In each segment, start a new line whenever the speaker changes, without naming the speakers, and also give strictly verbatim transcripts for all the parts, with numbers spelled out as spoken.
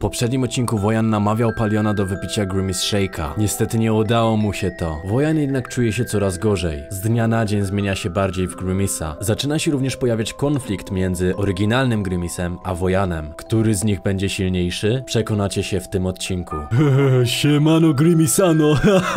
poprzednim odcinku Wojan namawiał Paliona do wypicia Grimace Shake'a. Niestety nie udało mu się to. Wojan jednak czuje się coraz gorzej. Z dnia na dzień zmienia się bardziej w Grimace'a. Zaczyna się również pojawiać konflikt między oryginalnym Grimace'em a Wojanem. Który z nich będzie silniejszy? Przekonacie się w tym odcinku. Siemano Grimace'ano,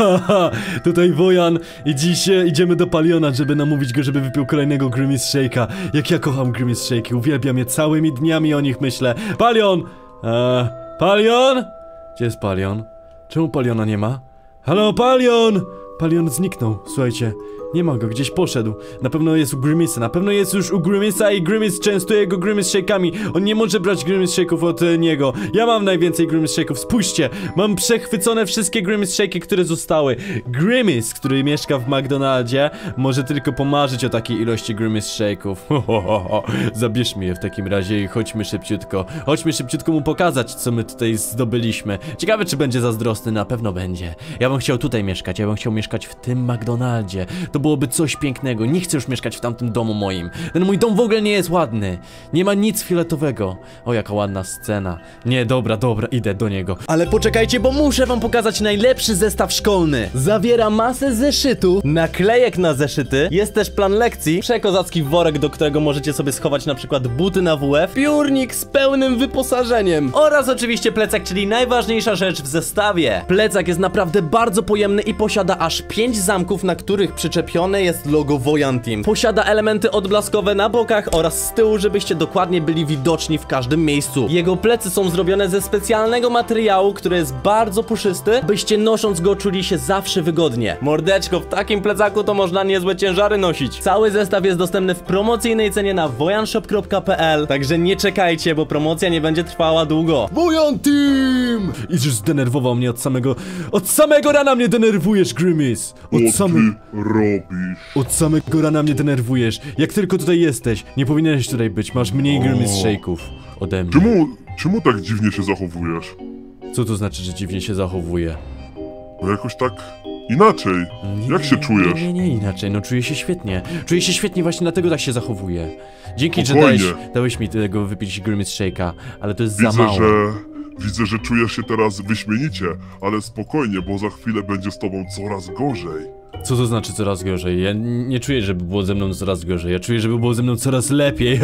tutaj Wojan i dziś idziemy do Paliona, żeby namówić go, żeby wypił kolejnego Grimace Shake'a. Jak ja kocham Grimace Shake'i, uwielbiam je, całymi dniami o nich myślę. Palion! Eee, Palion? Gdzie jest Palion? Czemu Paliona nie ma? Halo, Palion! Palion zniknął, słuchajcie. Nie ma go, gdzieś poszedł. Na pewno jest u Grimace'a, na pewno jest już u Grimace'a i Grimace częstuje go Grimace Shake'ami. On nie może brać Grimace Shake'ów od e, niego. Ja mam najwięcej Grimace Shake'ów, spójrzcie. Mam przechwycone wszystkie Grimace Shake'y, które zostały. Grimace, który mieszka w McDonaldzie, może tylko pomarzyć o takiej ilości Grimace Shake'ów. Ho, ho, ho, ho. Zabierzmy je w takim razie i chodźmy szybciutko. Chodźmy szybciutko mu pokazać, co my tutaj zdobyliśmy. Ciekawe, czy będzie zazdrosny, na pewno będzie. Ja bym chciał tutaj mieszkać, ja bym chciał mieszkać w tym McDonaldzie. To byłoby coś pięknego, nie chcę już mieszkać w tamtym domu moim. Ten mój dom w ogóle nie jest ładny. Nie ma nic fioletowego. O, jaka ładna scena. Nie, dobra, dobra, idę do niego. Ale poczekajcie, bo muszę wam pokazać najlepszy zestaw szkolny. Zawiera masę zeszytów, naklejek na zeszyty, jest też plan lekcji, przekozacki worek, do którego możecie sobie schować na przykład buty na W F, piórnik z pełnym wyposażeniem oraz oczywiście plecak, czyli najważniejsza rzecz w zestawie. Plecak jest naprawdę bardzo pojemny i posiada aż pięć zamków, na których przyczepione jest logo Wojan Team. Posiada elementy odblaskowe na bokach oraz z tyłu, żebyście dokładnie byli widoczni w każdym miejscu. Jego plecy są zrobione ze specjalnego materiału, który jest bardzo puszysty, byście nosząc go czuli się zawsze wygodnie. Mordeczko, w takim plecaku to można niezłe ciężary nosić. Cały zestaw jest dostępny w promocyjnej cenie na wojanshop kropka p l, także nie czekajcie, bo promocja nie będzie trwała długo. Wojan Team! I już zdenerwował mnie od samego... Od samego rana mnie denerwujesz, Grimace! Od samego...
robisz?
Od samego rana mnie denerwujesz. Jak tylko tutaj jesteś, nie powinieneś tutaj być. Masz mniej Grimace Shake'ów ode mnie.
Czemu, czemu tak dziwnie się zachowujesz?
Co to znaczy, że dziwnie się zachowuję?
No jakoś tak inaczej.
Nie,
Jak się czujesz?
Nie, nie, nie inaczej. No czuję się świetnie. Czuję się świetnie, właśnie dlatego tak się zachowuję. Dzięki,
Spokojnie.
że dałeś, dałeś mi tego wypić Grimace Shake'a, ale to jest
Widzę,
za mało.
że... Widzę, że czujesz się teraz wyśmienicie, ale spokojnie, bo za chwilę będzie z tobą coraz gorzej.
Co to znaczy coraz gorzej? Ja nie czuję, żeby było ze mną coraz gorzej. Ja czuję, żeby było ze mną coraz lepiej.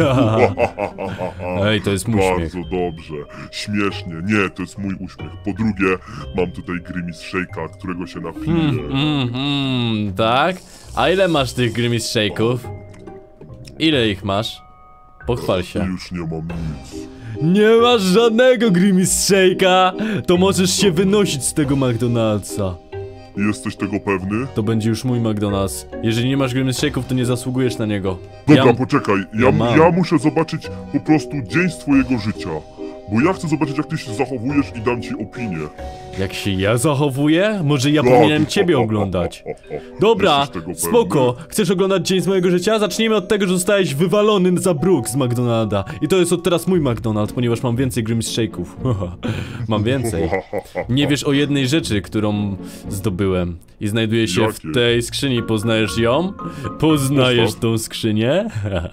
Ej, to jest mój
Bardzo
śmiech.
dobrze. Śmiesznie. Nie, to jest mój uśmiech. Po drugie, mam tutaj Grimace Shake'a, którego się napiję.
Mm, mm, mm, tak? A ile masz tych Grimace Shake'ów? Ile ich masz? Pochwal się.
Już nie mam nic.
Nie masz żadnego Grimace Shake'a! To możesz się wynosić z tego McDonald'sa.
Jesteś tego pewny?
To będzie już mój McDonald's. Jeżeli nie masz Grimace Shake'ów, to nie zasługujesz na niego.
Dobra,
Ja-
poczekaj.
ja
Ja,
mam.
ja muszę zobaczyć po prostu dzień z twojego życia. Bo ja chcę zobaczyć, jak ty się zachowujesz i dam ci opinię.
Jak się ja zachowuję? Może ja
Tak.
powinienem ciebie oglądać. Dobra,
Jesteś tego pewny?
spoko. Chcesz oglądać dzień z mojego życia? Zacznijmy od tego, że zostałeś wywalony za bruk z McDonalda. I to jest od teraz mój McDonald, ponieważ mam więcej Grimace Shake'ów. Mam więcej. Nie wiesz o jednej rzeczy, którą zdobyłem. I znajduje się w
Jakie?
tej skrzyni. Poznajesz ją? Poznajesz
Postaw.
tą skrzynię?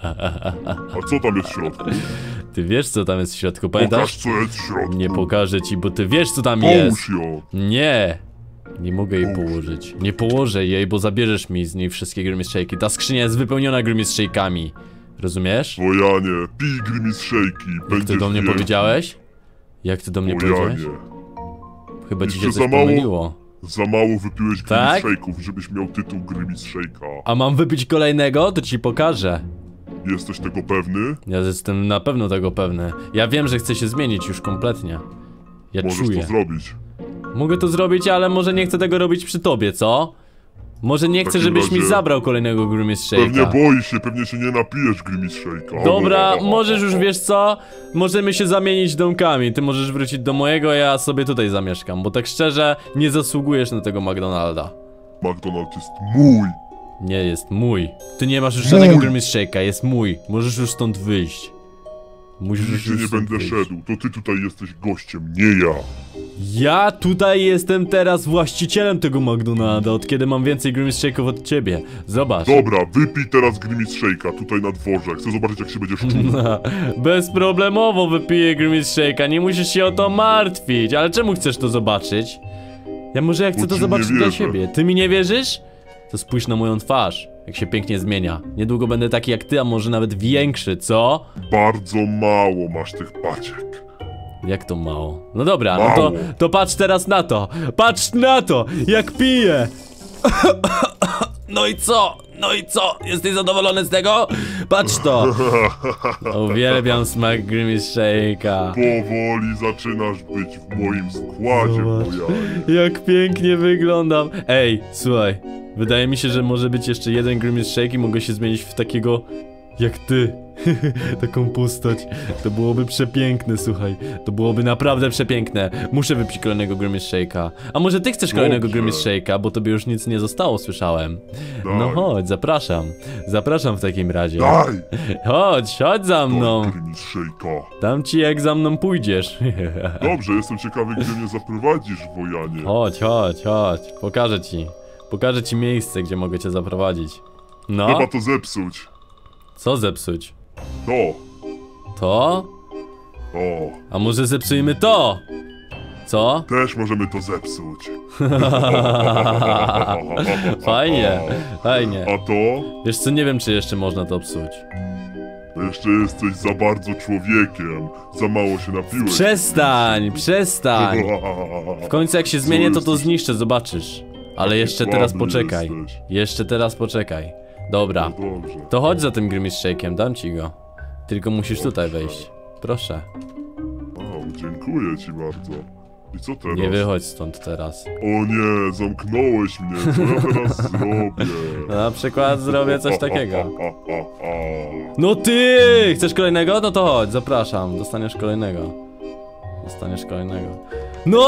A co tam jest w środku?
Ty wiesz, co tam jest w środku, pamiętasz?
Pokaż, co jest w środku.
Nie pokażę ci, bo ty wiesz, co tam
Połóż
jest.
ją.
Nie. Nie mogę jej
Połóż.
położyć. Nie położę jej, bo zabierzesz mi z niej wszystkie Grimace Shake'i. Ta skrzynia jest wypełniona Grimace Shake'ami. Rozumiesz?
Wojanie, pij Grimace Shake'i.
Jak
Będziesz
ty do mnie
wielki.
powiedziałeś? Jak ty do mnie
Wojanie.
powiedziałeś? Chyba ci się
Jeszcze
coś
za mało-
pomyliło.
Za mało wypiłeś
Tak?
Grimace Shake'ów, żebyś miał tytuł Grimace Shake'a.
A mam wypić kolejnego? To ci pokażę.
Jesteś tego pewny?
Ja jestem na pewno tego pewny. Ja wiem, że chcę się zmienić już kompletnie. Ja
Możesz
czuję.
to zrobić.
Mogę to zrobić, ale może nie chcę tego robić przy tobie, co? Może nie chcę,
takim
żebyś mi
razie-
zabrał kolejnego Grimace
Pewnie
Shake'a.
boisz się, pewnie się nie napijesz Grimace Shake'a.
Dobra, możesz już, wiesz co? Możemy się zamienić domkami. Ty możesz wrócić do mojego, a ja sobie tutaj zamieszkam. Bo tak szczerze, nie zasługujesz na tego McDonalda.
McDonald's jest mój.
Nie jest mój. Ty nie masz już
Mój.
żadnego Grimace Shake'a, jest mój. Możesz już stąd wyjść. Musisz
Nigdzie
już
nie
stąd
będę
wyjść.
szedł. To ty tutaj jesteś gościem, nie ja.
Ja tutaj jestem teraz właścicielem tego McDonalda, od kiedy mam więcej Grimace Shake'ów od ciebie. Zobacz.
Dobra, wypij teraz Grimace Shake'a tutaj na dworze. Chcę zobaczyć, jak się będziesz czuł.
Bezproblemowo wypiję Grimace Shake'a, nie musisz się o to martwić. Ale czemu chcesz to zobaczyć? Ja może ja chcę
Bo
to
ci
zobaczyć
nie
dla
wierzę.
siebie. Ty mi nie wierzysz? To spójrz na moją twarz, jak się pięknie zmienia. Niedługo będę taki jak ty, a może nawet większy, co?
Bardzo mało masz tych paciek.
Jak to mało? No dobra, no to,
Mało.
to patrz teraz na to. Patrz na to, jak piję. No i co? No i co? Jesteś zadowolony z tego? Patrz to. Uwielbiam smak Grimace Shake'a.
Powoli zaczynasz być w moim składzie,
Zobacz.
Wojanie.
Jak pięknie wyglądam. Ej, słuchaj. Wydaje mi się, że może być jeszcze jeden Grimace Shake i mogę się zmienić w takiego jak ty. Taką postać. To byłoby przepiękne, słuchaj. To byłoby naprawdę przepiękne. Muszę wypić kolejnego Grimace Shake'a. A może ty chcesz kolejnego
Dobrze.
Grimace Shake'a, bo tobie już nic nie zostało, słyszałem.
Daj.
No chodź, zapraszam. Zapraszam w takim razie.
Daj!
Chodź, chodź za mną.
Daj Grimace Shake'a.
Dam ci jak za mną pójdziesz.
Dobrze, jestem ciekawy, gdzie mnie zaprowadzisz, Wojanie.
Chodź, chodź, chodź. Pokażę ci. Pokażę ci miejsce, gdzie mogę cię zaprowadzić. No?
Trzeba to zepsuć.
Co zepsuć?
To.
To?
O.
A może zepsujmy to? Co?
Też możemy to zepsuć.
Fajnie, fajnie.
A to?
Wiesz co, nie wiem czy jeszcze można to psuć.
To jeszcze jesteś za bardzo człowiekiem. Za mało się napiłeś.
Przestań, przestań. W końcu jak się zmienię, to to
jesteś?
zniszczę, zobaczysz. Ale
Taki
jeszcze teraz
słaby
poczekaj.
jesteś.
Jeszcze teraz poczekaj. Dobra.
No dobrze.
To chodź za tym Grimace Shake'iem, dam ci go. Tylko musisz tutaj wejść. Proszę.
Wow, dziękuję ci bardzo. I co teraz?
Nie wychodź stąd teraz.
O nie, zamknąłeś mnie. Co ja teraz zrobię?
Na przykład zrobię coś takiego.
A, a, a, a.
No ty! Chcesz kolejnego? No to chodź, zapraszam. Dostaniesz kolejnego. Dostaniesz kolejnego. No!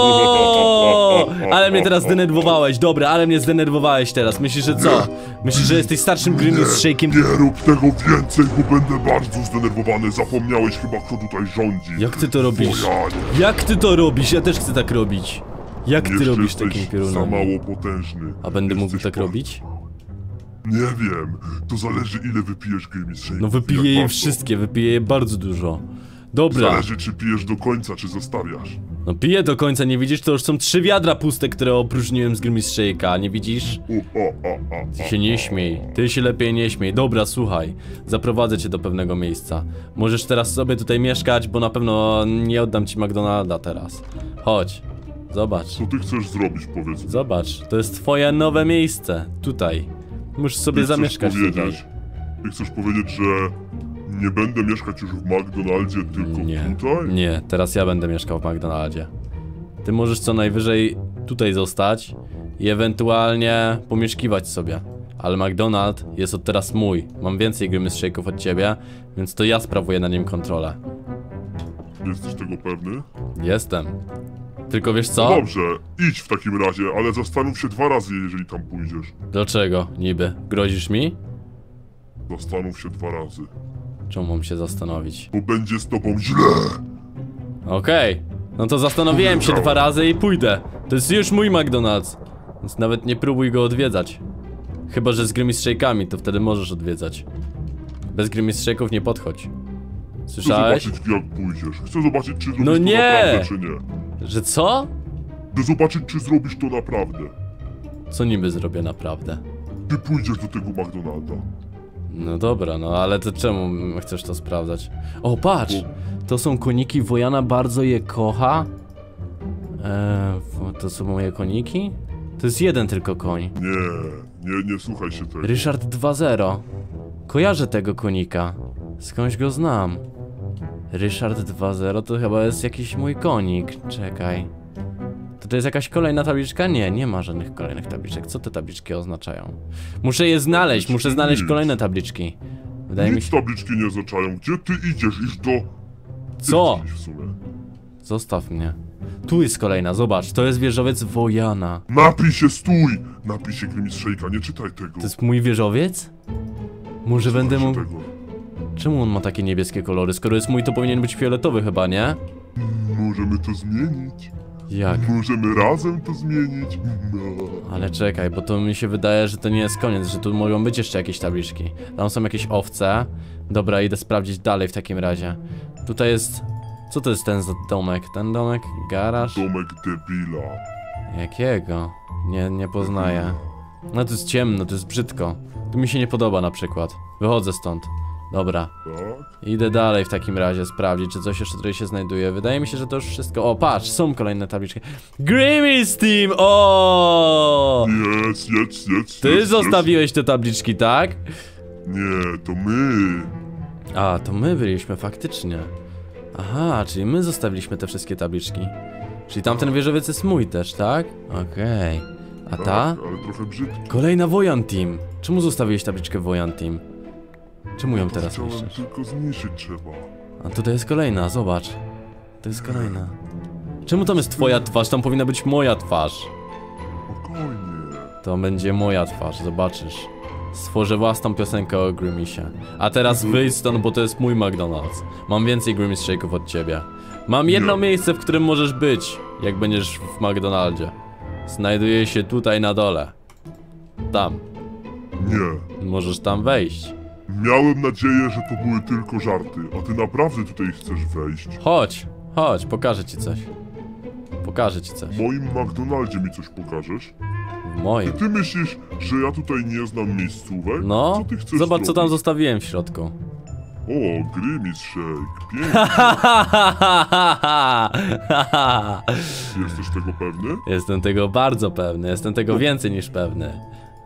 Ale mnie teraz zdenerwowałeś, dobra, ale mnie zdenerwowałeś teraz. Myślisz, że co? Myślisz, że jesteś starszym Grimace Shake'iem?
Nie rób tego więcej, bo będę bardzo zdenerwowany. Zapomniałeś chyba, kto tutaj rządzi.
Jak ty to robisz?
Wojanie.
Jak ty to robisz? Ja też chcę tak robić. Jak ty
Jeszcze
robisz
jesteś
takim
za
piorunem?
mało potężny.
A będę mógł
Jesteś
tak
po-
robić?
Nie wiem. To zależy, ile wypijesz Grimace Shake.
No wypiję je wszystkie, wypiję je bardzo dużo. Dobra.
Zależy, czy pijesz do końca, czy zostawiasz.
No piję do końca, nie widzisz? To już są trzy wiadra puste, które opróżniłem z Grimace Shake'a, nie widzisz?
U, o, o, o,
Ty się nie śmiej, ty się lepiej nie śmiej. Dobra, słuchaj, zaprowadzę cię do pewnego miejsca. Możesz teraz sobie tutaj mieszkać, bo na pewno nie oddam ci McDonalda teraz. Chodź, zobacz,
Co ty chcesz zrobić, powiedz mi?
zobacz, to jest twoje nowe miejsce, tutaj. Musisz sobie
Ty chcesz
zamieszkać tutaj.
powiedzieć, Ty chcesz powiedzieć, że nie będę mieszkać już w McDonaldzie, tylko
Nie,
tutaj?
nie, teraz ja będę mieszkał w McDonaldzie. Ty możesz co najwyżej tutaj zostać i ewentualnie pomieszkiwać sobie. Ale McDonald jest od teraz mój. Mam więcej Grimace Shake'ów od ciebie, więc to ja sprawuję na nim kontrolę.
Jesteś tego pewny?
Jestem. Tylko wiesz
No
co?
dobrze, idź w takim razie, ale zastanów się dwa razy, jeżeli tam pójdziesz.
Dlaczego niby? Grozisz mi?
Zastanów się dwa razy.
Czemu mam się zastanowić?
Bo będzie z tobą źle!
Okej. No to zastanowiłem się dwa razy i pójdę. To jest już mój McDonald's. Więc nawet nie próbuj go odwiedzać. Chyba że z Grimace Shake'ami, to wtedy możesz odwiedzać. Bez Grimace Shake'ów nie podchodź.
Chcę
Słyszałeś?
zobaczyć, jak pójdziesz. Chcę zobaczyć, czy zrobisz
No
to
nie!
naprawdę, czy nie.
Że co?
Chcę zobaczyć, czy zrobisz to naprawdę.
Co niby zrobię naprawdę?
Ty pójdziesz do tego McDonalda.
No dobra, no ale to czemu chcesz to sprawdzać? O, patrz! To są koniki, Wojana bardzo je kocha. Eee, to są moje koniki? To jest jeden tylko koń.
Nie, nie, nie słuchaj się tego.
Ryszard dwa zero. Kojarzę tego konika. Skądś go znam. Ryszard dwa zero to chyba jest jakiś mój konik. Czekaj. To to jest jakaś kolejna tabliczka? Nie, nie ma żadnych kolejnych tabliczek. Co te tabliczki oznaczają? Muszę je znaleźć, muszę znaleźć kolejne tabliczki. Wydaje mi
Nic
się...
tabliczki nie oznaczają. Gdzie ty idziesz? Iż do...
Co?
Idź w sumie.
Zostaw mnie. Tu jest kolejna, zobacz, to jest wieżowiec Wojana.
Napij się, stój! Napij się Grimace Shake'a, nie czytaj tego.
To jest mój wieżowiec? Może
Słuchaj
będę
się
mógł...
tego.
Czemu on ma takie niebieskie kolory? Skoro jest mój, to powinien być fioletowy chyba, nie?
Możemy to zmienić.
Jak?
Możemy razem to zmienić? No.
Ale czekaj, bo to mi się wydaje, że to nie jest koniec, że tu mogą być jeszcze jakieś tabliczki. Tam są jakieś owce. Dobra, idę sprawdzić dalej w takim razie. Tutaj jest... Co to jest ten za domek? Ten domek? Garaż?
Domek debila.
Jakiego? Nie, nie poznaję. No to jest ciemno, to jest brzydko. Tu mi się nie podoba na przykład. Wychodzę stąd. Dobra.
Tak?
Idę dalej w takim razie sprawdzić, czy coś jeszcze tutaj się znajduje. Wydaje mi się, że to już wszystko... O, patrz, są kolejne tabliczki. Grimmy's Team! O!
Jest, jest, jest.
Ty
jest,
zostawiłeś te tabliczki, tak?
Jest. Nie, to my.
A, to my byliśmy faktycznie. Aha, czyli my zostawiliśmy te wszystkie tabliczki. Czyli tamten wieżowiec jest mój też, tak? Okej. A ta?
Tak, ale trochę brzydki.
Kolejna Wojan Team. Czemu zostawiłeś tabliczkę Wojan Team? Czemu ją
To
teraz
chciałem
niszczysz?
tylko zniszczyć trzeba.
A tutaj jest kolejna, zobacz. To jest kolejna. Czemu tam jest twoja twarz? Tam powinna być moja twarz.
Spokojnie.
To będzie moja twarz, zobaczysz. Stworzę własną piosenkę o Grimmisie. A teraz wyjdź stąd, bo to jest mój McDonald's. Mam więcej Grimmis Shake'ów od ciebie. Mam jedno
Nie.
miejsce, w którym możesz być, jak będziesz w McDonaldzie. Znajduje się tutaj na dole. Tam.
Nie.
Możesz tam wejść.
Miałem nadzieję, że to były tylko żarty, a ty naprawdę tutaj chcesz wejść?
Chodź, chodź, pokażę ci coś. Pokażę ci coś.
W moim McDonaldzie mi coś pokażesz?
W moim.
Ty myślisz, że ja tutaj nie znam miejscówek?
No,
Co ty chcesz
zobacz co tam
zrobić?
zostawiłem w środku.
O, Grimmy's Shake, pięknie. Jesteś tego pewny?
Jestem tego bardzo pewny, jestem tego więcej niż pewny.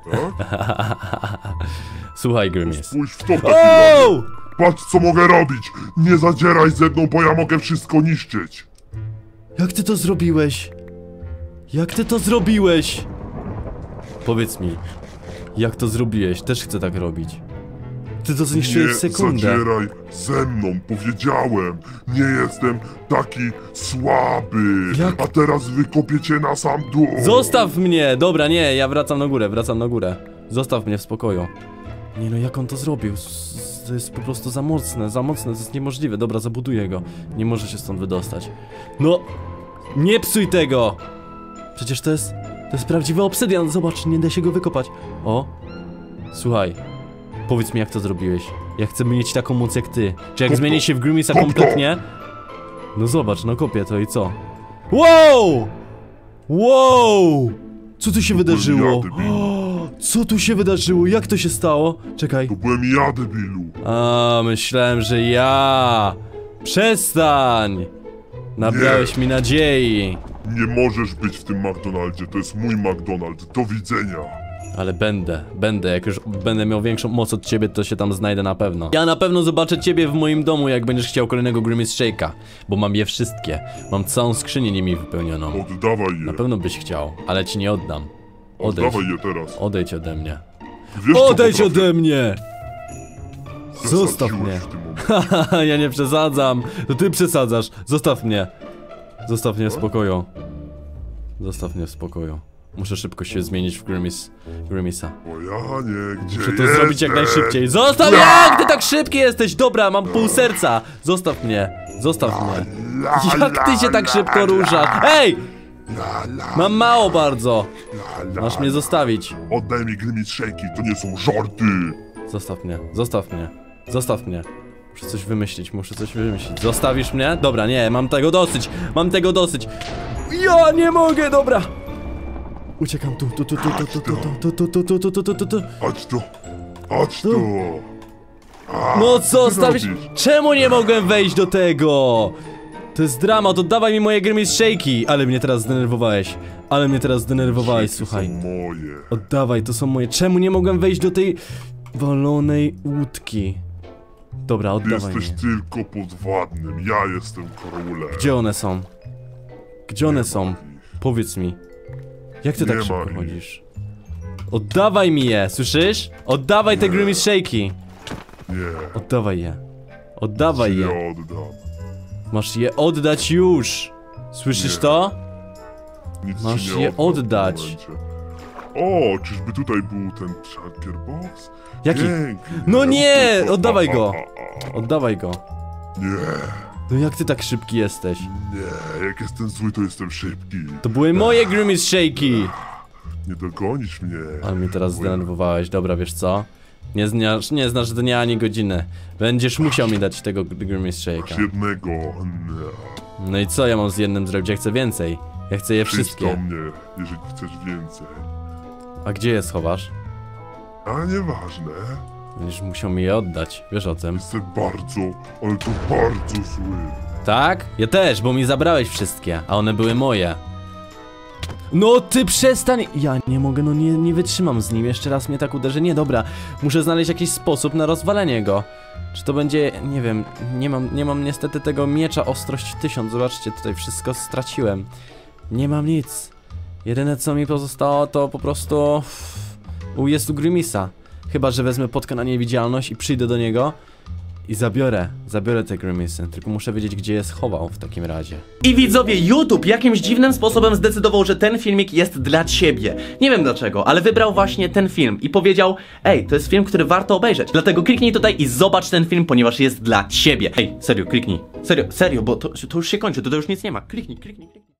Tak?
Słuchaj, Grimmis.
Spójrz w to w takim razie.
O!
Patrz co mogę robić! Nie zadzieraj ze mną, bo ja mogę wszystko niszczyć!
Jak ty to zrobiłeś? Jak ty to zrobiłeś? Powiedz mi, jak to zrobiłeś? Też chcę tak robić. Ty to zniszczyłeś
Nie
w sekundę.
zadzieraj ze mną, powiedziałem! Nie jestem taki słaby!
Jak?
A teraz wykopię cię na sam dół!
Zostaw mnie! Dobra, nie, ja wracam na górę, wracam na górę. Zostaw mnie w spokoju. Nie no, jak on to zrobił? S- To jest po prostu za mocne, za mocne, to jest niemożliwe. Dobra, zabuduję go. Nie może się stąd wydostać. No! Nie psuj tego! Przecież to jest... To jest prawdziwy obsydian, zobacz, nie da się go wykopać. O! Słuchaj. Powiedz mi, jak to zrobiłeś. Ja chcę mieć taką moc jak ty. Czy jak
Kop to.
zmienię się w Grimmisa
Kop to.
kompletnie? No zobacz, no kopię to i co? Wow! Wow! Co tu się wydarzyło?
ja, debilu.
Co tu się wydarzyło? Jak to się stało? Czekaj.
To byłem ja, debilu!
A, myślałem, że ja. Przestań! Nabrałeś mi nadziei.
Nie możesz być w tym McDonaldzie, to jest mój McDonald, do widzenia!
Ale będę, będę, jak już będę miał większą moc od ciebie, to się tam znajdę na pewno. Ja na pewno zobaczę ciebie w moim domu, jak będziesz chciał kolejnego Grimm's Shake'a. Bo mam je wszystkie. Mam całą skrzynię nimi wypełnioną.
Oddawaj je!
Na pewno byś chciał, ale ci nie oddam. Odejdź.
Oddawaj je teraz!
Odejdź ode mnie.
Wiesz, co
Odejdź
potrafię?
ode mnie! Zostaw
Przesadziłeś
mnie.
w tym momencie.
Haha, ja nie przesadzam. To ty przesadzasz. Zostaw mnie. Zostaw mnie w spokoju. Zostaw mnie w spokoju. Muszę szybko się zmienić w Grimmis, Grimmisa.
O ja nie, gdzie
Muszę to
jesteś?
zrobić jak najszybciej. Zostaw! Jak ty tak szybki jesteś? Dobra, mam pół serca. Zostaw mnie. Zostaw mnie.
La,
Jak ty się tak
la,
szybko
la,
ruszasz? Ej!
La, la,
Mam mało bardzo.
la, la.
Masz mnie zostawić.
Oddaj mi Grimm's Shake'i, to nie są żarty!
Zostaw mnie. Zostaw mnie. Zostaw mnie. Muszę coś wymyślić, muszę coś wymyślić. Zostawisz mnie? Dobra, nie, mam tego dosyć. Mam tego dosyć. Ja nie mogę, dobra. Uciekam tu, tu, tu, tu, tu, tu, tu, tu, tu, tu, tu, tu, tu, tu, tu.
Chodź tu! Chodź
Tu.
tu! A,
No co,
ty
stawisz?
robisz?
Czemu nie mogłem wejść do tego? To jest dramat, oddawaj mi moje Grimm's Shake'i. Ale mnie teraz zdenerwowałeś. Ale mnie teraz zdenerwowałeś,
Shake'i
słuchaj.
są moje.
Oddawaj, to są moje. Czemu nie mogłem wejść do tej walonej łódki? Dobra,
Ty
oddawaj
jesteś
mnie.
tylko podwładnym, ja jestem królem.
Gdzie one są? Gdzie one
Nie
są?
ma ich.
Powiedz mi. Jak ty
Nie
tak
ma
szybko
ich.
chodzisz? Oddawaj mi je, słyszysz? Oddawaj te
Nie.
Grimm's Shake'i.
Nie,
Oddawaj je. Oddawaj
ci
je.
nie oddam.
Masz je oddać już. Słyszysz
Nie.
to?
Nic
Masz
ci nie
je
oddam w tym
oddać.
momencie. O, czyżby tutaj był ten Chunker Box?
Jaki?
Piękny.
No nie, oddawaj go.
A, a, a.
Oddawaj go.
Nie,
No jak ty tak szybki jesteś?
Nie, jak jestem zły, to jestem szybki.
To były moje Grimace Shake'i!
Nie dogonisz mnie.
Ale mnie teraz zdenerwowałeś, dobra, wiesz co? Nie znasz, nie znasz dnia ani godziny. Będziesz musiał mi dać tego Grimace
Masz
Shake'a.
jednego. Nie.
No i co ja mam z jednym zrobić? Ja chcę więcej. Ja chcę je
Przyjdź do
wszystkie.
mnie, jeżeli chcesz więcej.
A gdzie je schowasz?
A nieważne.
Będziesz musiał mi je oddać, wiesz o tym.
Jestem bardzo, ale to bardzo zły.
Tak? Ja też, bo mi zabrałeś wszystkie, a one były moje. No ty przestań! Ja nie mogę, no nie, nie wytrzymam z nim, jeszcze raz mnie tak uderzy. Nie, dobra, muszę znaleźć jakiś sposób na rozwalenie go. Czy to będzie, nie wiem, nie mam, nie mam niestety tego miecza ostrość tysiąc, zobaczcie, tutaj wszystko straciłem. Nie mam nic. Jedyne co mi pozostało to po prostu... U, jest u Grimisa. Chyba że wezmę potkę na niewidzialność i przyjdę do niego i zabiorę, zabiorę te Grimisy, tylko muszę wiedzieć gdzie je schował w takim razie.
I widzowie, YouTube jakimś dziwnym sposobem zdecydował, że ten filmik jest dla ciebie. Nie wiem dlaczego, ale wybrał właśnie ten film i powiedział: ej, to jest film, który warto obejrzeć. Dlatego kliknij tutaj i zobacz ten film, ponieważ jest dla ciebie. Ej, serio, kliknij. Serio, serio, bo to, to już się kończy, to, to już nic nie ma. Kliknij, kliknij, kliknij.